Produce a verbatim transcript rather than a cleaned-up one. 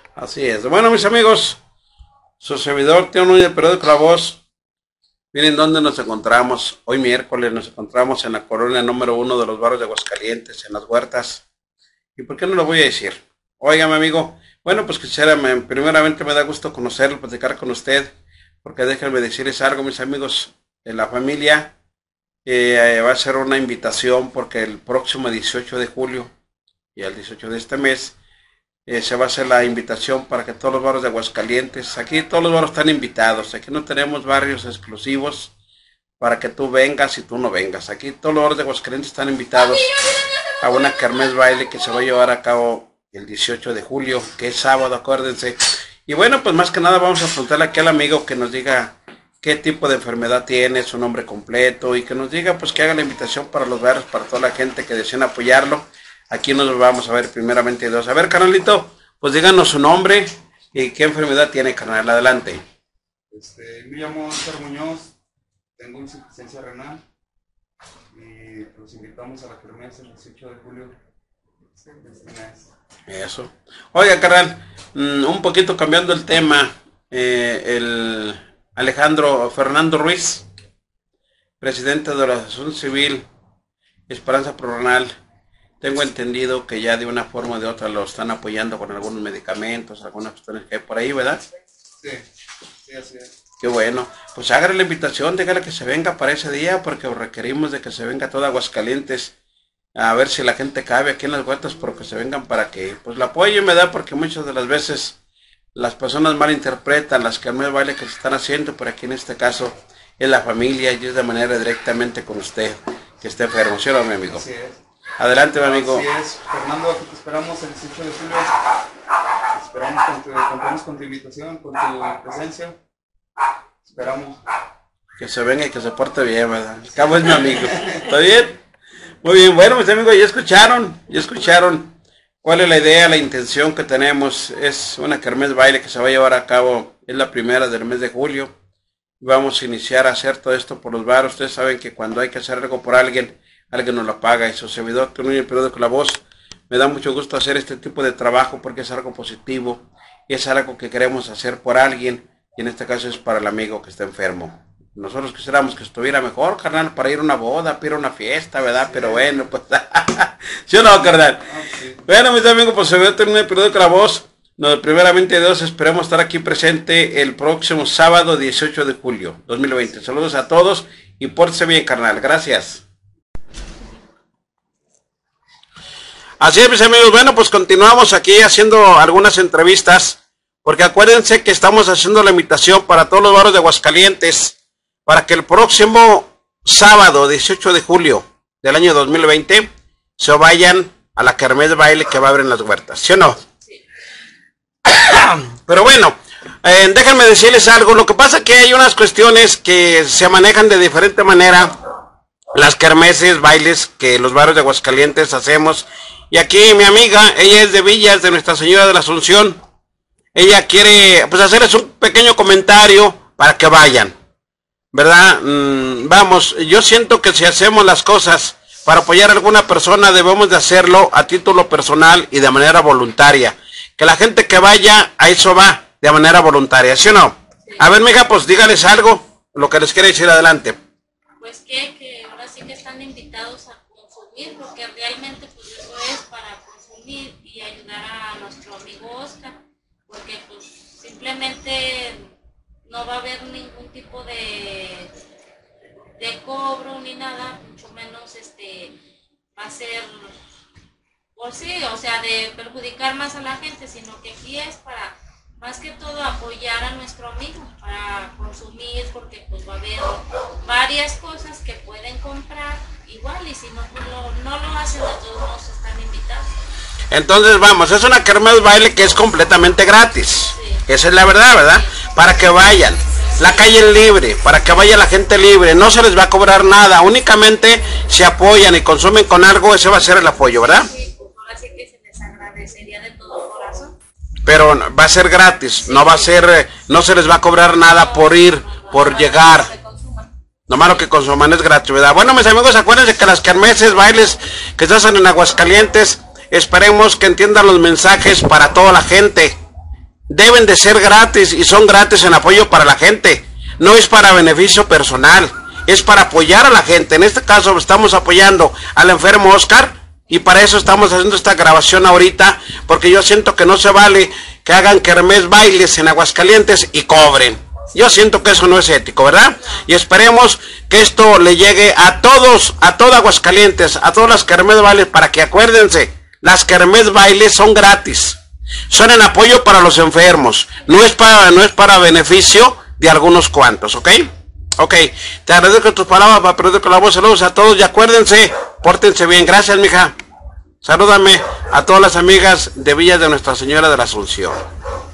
Así es. Bueno, mis amigos, su servidor Teo Núñez, periódico La Voz. Miren dónde nos encontramos. Hoy miércoles nos encontramos en la colonia número uno de los barrios de Aguascalientes, en Las Huertas. ¿Y por qué no lo voy a decir? Oiga, mi amigo, bueno, pues quisiera, me, primeramente me da gusto conocerlo, platicar con usted, porque déjenme decirles algo, mis amigos, en la familia eh, va a ser una invitación, porque el próximo dieciocho de julio y el dieciocho de este mes eh, se va a hacer la invitación para que todos los barrios de Aguascalientes, aquí todos los barrios están invitados, aquí no tenemos barrios exclusivos para que tú vengas y tú no vengas, aquí todos los barrios de Aguascalientes están invitados a una kermés baile que se va a llevar a cabo el dieciocho de julio, que es sábado, acuérdense. Y bueno, pues más que nada vamos a preguntarle aquí al amigo que nos diga qué tipo de enfermedad tiene, su nombre completo, y que nos diga, pues que haga la invitación para los barrios, para toda la gente que deseen apoyarlo. Aquí nos vamos a ver primeramente dos. A ver, carnalito, pues díganos su nombre y qué enfermedad tiene, carnal. Adelante. Este, me llamo Oscar Muñoz, tengo insuficiencia renal y los invitamos a la kermés el dieciocho de julio de este mes. Eso. Oiga, carnal, un poquito cambiando el tema, eh, el Alejandro Fernando Ruiz, presidente de la Asociación Civil Esperanza Prorrenal, tengo entendido que ya de una forma o de otra lo están apoyando con algunos medicamentos, algunas cuestiones que hay por ahí, ¿verdad? Sí, sí, así es. Qué bueno. Pues hágale la invitación, dígale que se venga para ese día, porque requerimos de que se venga toda Aguascalientes, a ver si la gente cabe aquí en Las Huertas, porque se vengan para que pues la apoyen, ¿verdad? Porque muchas de las veces las personas malinterpretan las kermés baile que se están haciendo, pero aquí en este caso es la familia y es de manera directamente con usted que esté enfermo, ¿sí o no, mi amigo? Así es. Adelante, mi amigo. Así es, Fernando, aquí te esperamos el dieciocho de julio. Te esperamos con tu, contamos con tu invitación, con tu presencia. Esperamos. Que se venga y que se porte bien, ¿verdad? Al cabo es mi amigo. ¿Está bien? Muy bien, bueno, mis amigos, ya escucharon, ya escucharon cuál es la idea, la intención que tenemos. Es una kermés baile que se va a llevar a cabo, es la primera del mes de julio. Vamos a iniciar a hacer todo esto por los barrios. Ustedes saben que cuando hay que hacer algo por alguien, alguien nos lo paga. Y su servidor, que no el periódico La Voz, me da mucho gusto hacer este tipo de trabajo porque es algo positivo, y es algo que queremos hacer por alguien, y en este caso es para el amigo que está enfermo. Nosotros quisiéramos que estuviera mejor, carnal, para ir a una boda, para ir a una fiesta, ¿verdad? Sí. Pero bueno, pues, ¿sí o no, carnal? Ah, sí. Bueno, mis amigos, pues se ve en el periódico La Voz. Nos, primeramente Dios, esperemos estar aquí presente el próximo sábado dieciocho de julio dos mil veinte. Saludos a todos y pórtese bien, carnal. Gracias. Así es, mis amigos. Bueno, pues continuamos aquí haciendo algunas entrevistas, porque acuérdense que estamos haciendo la invitación para todos los barrios de Aguascalientes, para que el próximo sábado dieciocho de julio del año dos mil veinte se vayan a la kermés baile que va a haber en Las Huertas, ¿sí o no? Sí. Pero bueno, eh, déjenme decirles algo. Lo que pasa es que hay unas cuestiones que se manejan de diferente manera, las kermeses, bailes que los barrios de Aguascalientes hacemos. Y aquí mi amiga, ella es de Villas, de Nuestra Señora de la Asunción. Ella quiere pues hacerles un pequeño comentario para que vayan, ¿verdad? Mm, vamos, yo siento que si hacemos las cosas para apoyar a alguna persona, debemos de hacerlo a título personal y de manera voluntaria. Que la gente que vaya, a eso va, de manera voluntaria, ¿sí o no? Sí. A ver, mija, pues dígales algo, lo que les quiere decir, adelante. Pues que, que ahora sí que están invitados a consumir, porque realmente pues eso es para consumir y ayudar a nuestro amigo Oscar, porque pues simplemente no va a haber ningún tipo de, de cobro ni nada, mucho menos este va a ser, pues sí, o sea, de perjudicar más a la gente, sino que aquí es para, más que todo, apoyar a nuestro amigo, para consumir, porque pues va a haber varias cosas que pueden comprar igual, y si no, pues lo, no lo hacen, de todos modos están invitados. Entonces vamos, es una kermés baile que es completamente gratis, sí. Esa es la verdad, ¿verdad? Para que vayan, la calle es libre, para que vaya la gente libre, no se les va a cobrar nada, únicamente si apoyan y consumen con algo, ese va a ser el apoyo, ¿verdad? Sí, pues ahora sí que se les agradecería de todo corazón. Pero va a ser gratis, sí, no va a ser, no se les va a cobrar nada no, por ir, no, por no, llegar. Nomás lo que consuman es gratis, ¿verdad? Bueno, mis amigos, acuérdense que las kermeses, bailes que se hacen en Aguascalientes, esperemos que entiendan los mensajes para toda la gente. deben de ser gratis y son gratis en apoyo para la gente. No es para beneficio personal, es para apoyar a la gente. En este caso estamos apoyando al enfermo Oscar y para eso estamos haciendo esta grabación ahorita, porque yo siento que no se vale que hagan kermés bailes en Aguascalientes y cobren. Yo siento que eso no es ético, ¿verdad? Y esperemos que esto le llegue a todos, a todo Aguascalientes, a todas las kermés bailes, para que acuérdense, las kermés bailes son gratis. Son en apoyo para los enfermos, no es para, no es para beneficio de algunos cuantos, ¿ok? Ok, te agradezco tus palabras para perder con la voz. Saludos a todos y acuérdense, pórtense bien. Gracias, mija. Salúdame a todas las amigas de Villa de Nuestra Señora de la Asunción.